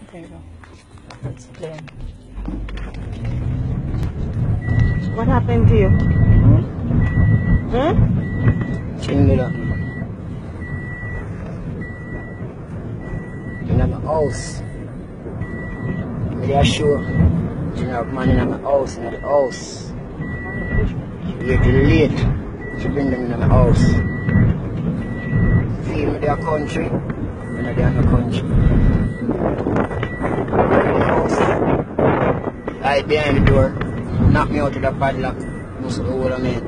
There you go. Explain. What happened to you? Change it up. In my house. Maybe I show. You know, man in my house, in the house. She wait till late. She bring them in my house. Feel me, they are country. When they are in the country. In the house. Right behind the door. Knock me out with a padlock. Most of the whole of me.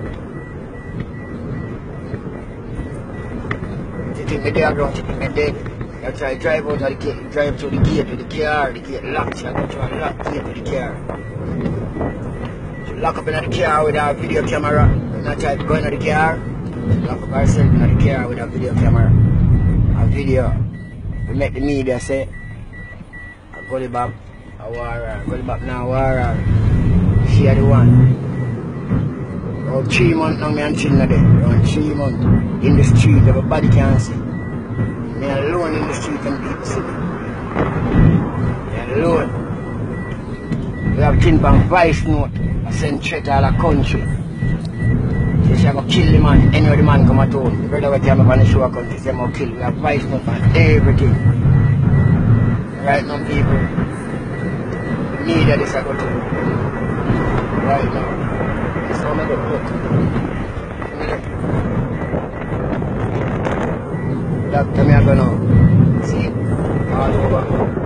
She think me dead around, she think me dead. I try to drive out of the gate, drive to the gate with the gate locked. She go to a locked gate with the car. She lock up in the car with a video camera. And I try to go into the car. She lock up herself in the car with a video camera. A video. We make the media say, I go the back, I war her. Go the back now, war her. She are the one. About 3 months now, me and children there. Around 3 months. In the street, everybody can see. Me alone in the street and people see me. Me alone. We have 10 pound vice note. I send threat all the country. Say she go kill the man. Any of the man come at home. The brother will tell me on the show country. Say I'm going to kill. We have vice note and everything. Right now, people. The media this I go to. Right now. That's how I go. Look. Doctor, me I go now. See? All over.